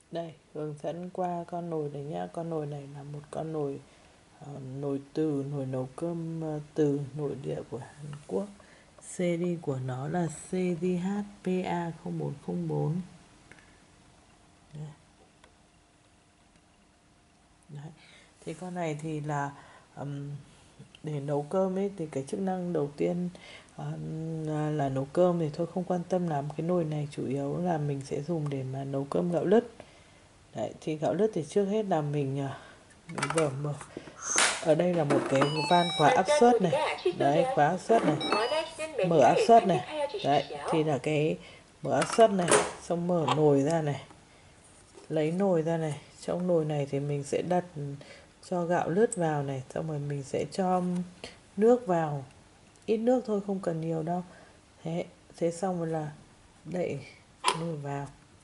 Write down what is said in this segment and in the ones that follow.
Đây, hướng dẫn qua con nồi này nhá. Con nồi này là một con nồi nồi từ, nồi nấu cơm từ nội địa của Hàn Quốc. Series của nó là CJHPA0104. Đấy. Thì con này thì là để nấu cơm ấy, thì cái chức năng đầu tiên là nấu cơm thì thôi không quan tâm lắm. Cái nồi này chủ yếu là mình sẽ dùng để mà nấu cơm gạo lứt. Đấy, thì gạo lứt thì trước hết là mình vừa mở. Ở đây là một cái van khóa áp suất này. Đấy, khóa áp suất này, mở áp suất này. Đấy, thì là cái mở áp suất này, xong mở nồi ra này, lấy nồi ra này. Trong nồi này thì mình sẽ đặt cho gạo lứt vào này, xong rồi mình sẽ cho nước vào, ít nước thôi, không cần nhiều đâu. Thế xong rồi là đậy nồi vào.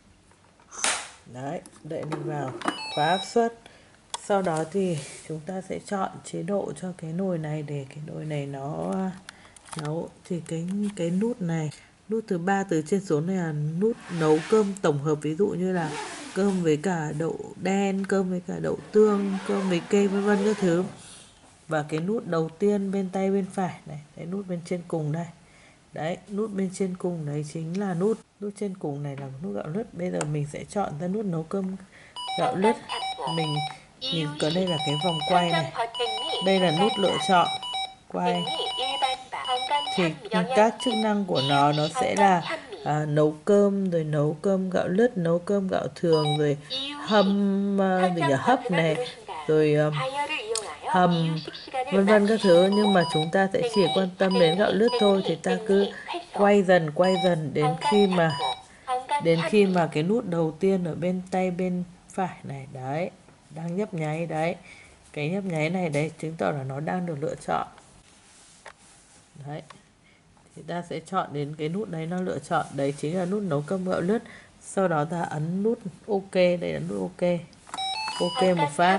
Đấy, đậy nồi vào, khóa áp suất. Sau đó thì chúng ta sẽ chọn chế độ cho cái nồi này để cái nồi này nó nấu. Thì cái nút này, nút thứ 3 từ trên xuống này là nút nấu cơm tổng hợp, ví dụ như là cơm với cả đậu đen, cơm với cả đậu tương, cơm với cây vân vân các thứ. Và cái nút đầu tiên bên tay bên phải này, cái nút bên trên cùng đây. Đấy, nút bên trên cùng đấy chính là nút trên cùng này là nút gạo lứt. Bây giờ mình sẽ chọn ra nút nấu cơm gạo lứt. Mình nhìn có đây là cái vòng quay này, đây là nút lựa chọn quay. Thì các chức năng của nó sẽ là nấu cơm, rồi nấu cơm gạo lứt, nấu cơm gạo thường, rồi hâm hấp này, rồi hầm vân vân các thứ. Nhưng mà chúng ta sẽ chỉ quan tâm đến gạo lứt thôi, thì ta cứ quay dần đến khi mà cái nút đầu tiên ở bên tay bên phải này, đấy, đang nhấp nháy đấy, cái nhấp nháy này đấy chứng tỏ là nó đang được lựa chọn. Đấy, thì ta sẽ chọn đến cái nút đấy, nó lựa chọn đấy chính là nút nấu cơm gạo lứt. Sau đó ta ấn nút OK, đây là nút OK một phát.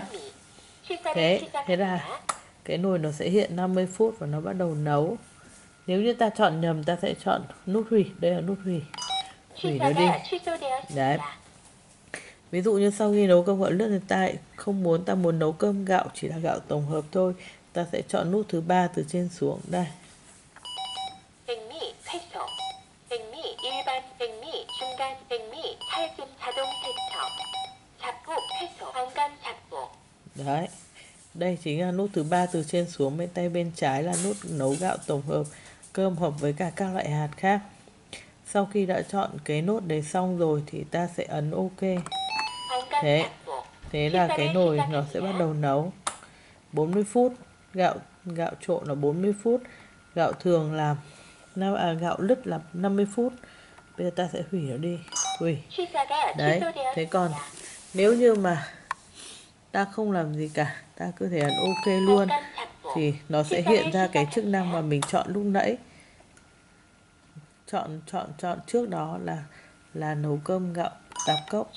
Thế là cái nồi nó sẽ hiện 50 phút và nó bắt đầu nấu. Nếu như ta chọn nhầm, ta sẽ chọn nút hủy, đây là nút hủy nó đi. Đấy, ví dụ như sau khi nấu cơm gạo lứt thì ta không muốn, ta muốn nấu cơm gạo chỉ là gạo tổng hợp thôi, ta sẽ chọn nút thứ 3 từ trên xuống đây. Đấy, đây chính là nút thứ 3 từ trên xuống. Bên tay bên trái là nút nấu gạo tổng hợp, cơm hợp với cả các loại hạt khác. Sau khi đã chọn cái nút đấy xong rồi thì ta sẽ ấn OK. Thế là cái nồi nó sẽ bắt đầu nấu 40 phút. Gạo trộn là 40 phút, gạo thường là gạo lứt là 50 phút. Bây giờ ta sẽ hủy nó đi, hủy. Đấy, thế còn nếu như mà ta không làm gì cả, ta cứ thể ấn OK luôn, thì nó sẽ hiện ra cái chức năng mà mình chọn lúc nãy. Chọn trước đó là nấu cơm gạo tạp cốc.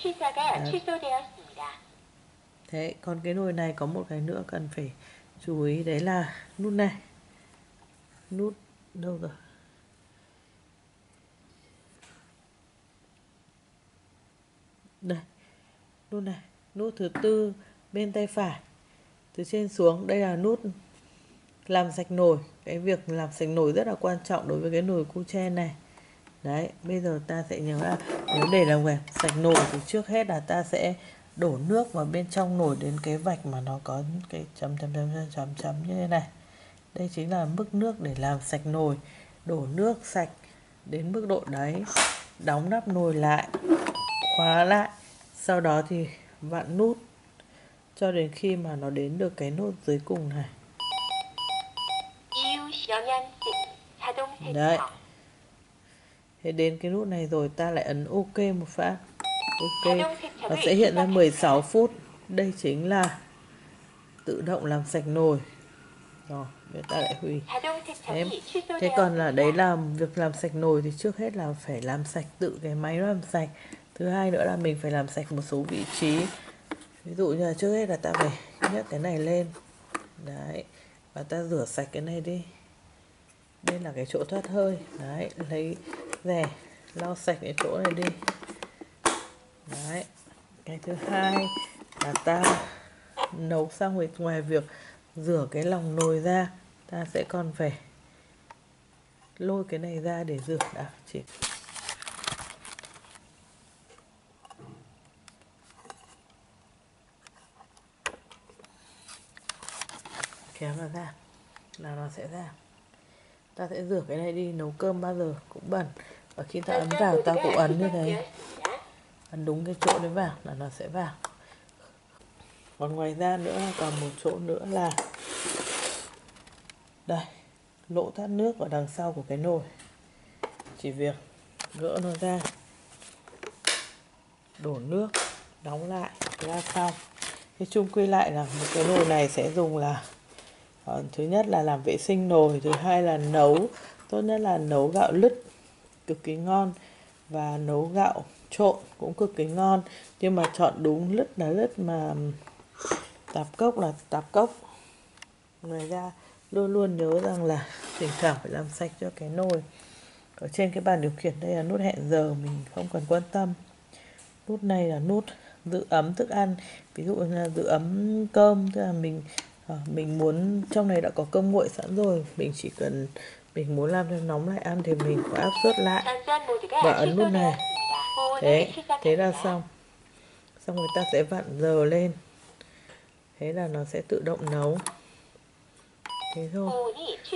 Thế còn cái nồi này có một cái nữa cần phải chú ý, đấy là nút này. Nút đâu rồi? Đây, nút này, nút thứ 4 bên tay phải từ trên xuống, đây là nút làm sạch nồi. Cái việc làm sạch nồi rất là quan trọng đối với cái nồi Kuchen này. Đấy, bây giờ ta sẽ nhớ là nếu để làm sạch nồi thì trước hết là ta sẽ đổ nước vào bên trong nồi đến cái vạch mà nó có cái chấm như thế này. Đây chính là mức nước để làm sạch nồi. Đổ nước sạch đến mức độ đấy, đóng nắp nồi lại, khóa lại. Sau đó thì vặn nút cho đến khi mà nó đến được cái nút dưới cùng này. Đấy, thế đến cái nút này rồi ta lại ấn OK một phát. OK, nó sẽ hiện ra 16 phút. Đây chính là tự động làm sạch nồi. Rồi, bây giờ ta lại hủy. Thế còn là đấy là việc làm sạch nồi thì trước hết là phải làm sạch tự cái máy làm sạch. Thứ hai nữa là mình phải làm sạch một số vị trí. Ví dụ như là trước hết là ta phải nhấc cái này lên. Đấy, và ta rửa sạch cái này đi. Đây là cái chỗ thoát hơi. Đấy, lấy rẻ lau sạch cái chỗ này đi. Đấy, Cái thứ hai là ta nấu xong rồi, ngoài việc rửa cái lòng nồi ra, ta sẽ còn phải lôi cái này ra để rửa đã. Chỉ kéo nó ra là nó sẽ ra. Ta sẽ rửa cái này đi, nấu cơm bao giờ cũng bẩn, và khi ta ấn vào ta cũng ấn như thế, ấn đúng cái chỗ đấy vào là nó sẽ vào. Còn ngoài ra nữa còn một chỗ nữa là đây, lỗ thoát nước ở đằng sau của cái nồi. Chỉ việc gỡ nó ra, đổ nước, đóng lại là xong. Cái chung quy lại là một cái nồi này sẽ dùng là thứ nhất là làm vệ sinh nồi, thứ hai là nấu, tốt nhất là nấu gạo lứt cực kỳ ngon, và nấu gạo trộn cũng cực kỳ ngon. Nhưng mà chọn đúng lứt là lứt, mà tạp cốc là tạp cốc. Ngoài ra luôn luôn nhớ rằng là thỉnh thoảng phải làm sạch cho cái nồi. Ở trên cái bàn điều khiển đây là nút hẹn giờ, mình không cần quan tâm. Nút này là nút giữ ấm thức ăn, ví dụ như là giữ ấm cơm, tức là mình muốn, trong này đã có cơm nguội sẵn rồi, mình chỉ cần mình muốn làm cho nóng lại ăn thì mình có áp suất lại và ấn nút này. Thế là xong rồi ta sẽ vặn giờ lên, thế là nó sẽ tự động nấu. Thế thôi.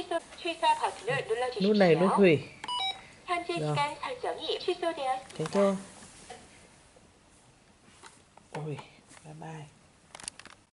Nút này nút hủy. Rồi. Thế thôi. Ôi, bye bye.